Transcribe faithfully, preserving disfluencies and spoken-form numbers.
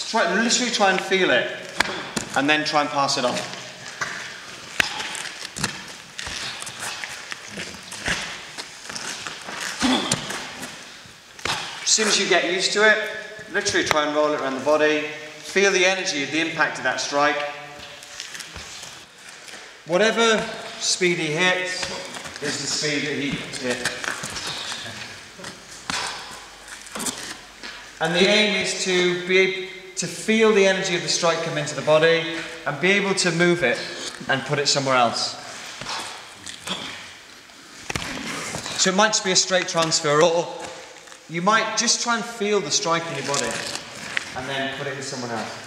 try, literally try and feel it, and then try and pass it on. As soon as you get used to it, literally try and roll it around the body. Feel the energy of the impact of that strike. Whatever speed he hits is the speed that he hit. And the aim is to be able to feel the energy of the strike come into the body and be able to move it and put it somewhere else. So it might just be a straight transfer, or you might just try and feel the strike in your body and then put it in someone else.